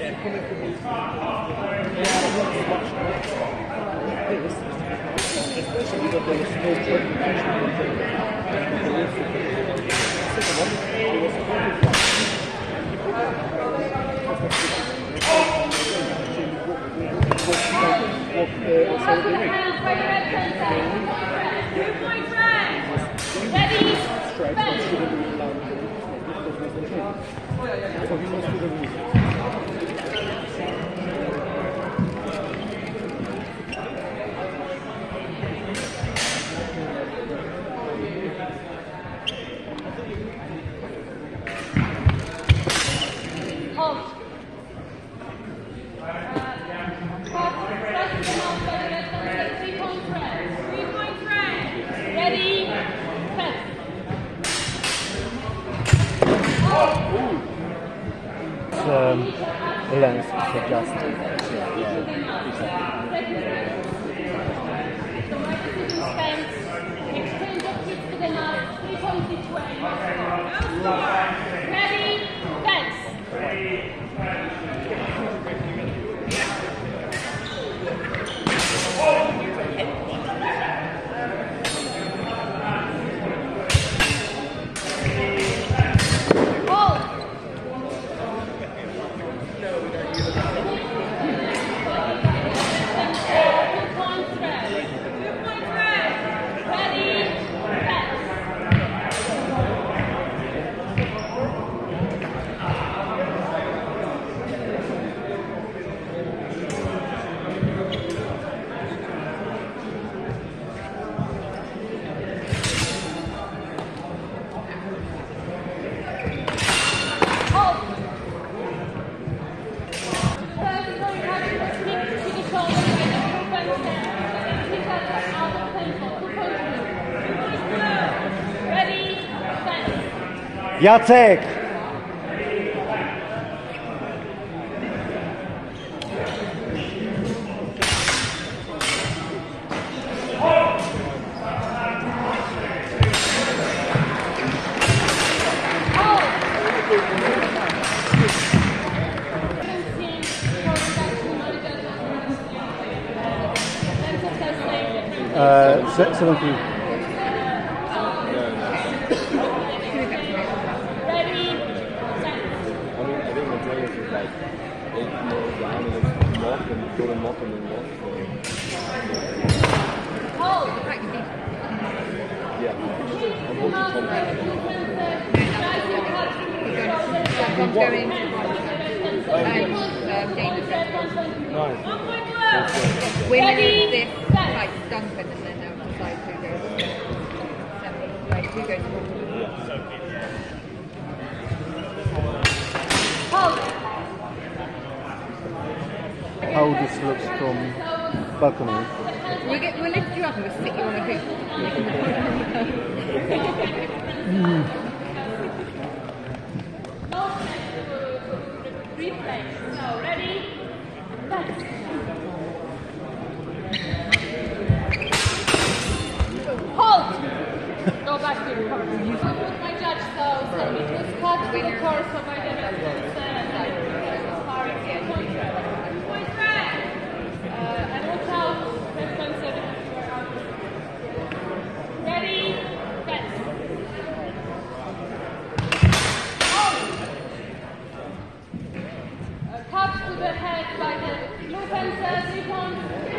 especially that there was no presentation of the second one, it was lens adjusted. Exchange of hits to the mark, 3 points each way. Ready, fence. Jacek! Seventeen. Winner of this, like Duncan, and then they'll decide who goes semi, like who goes forward. How this looks from balcony? We'll lift you up and we'll stick you on a hoop. Replay. So, ready? Hold! Go back to your cover. My judge, so it was cut to the course of my point red! And watch out, red fencer. Ready? Fence. Cut to the head by the blue fencer, 3 points.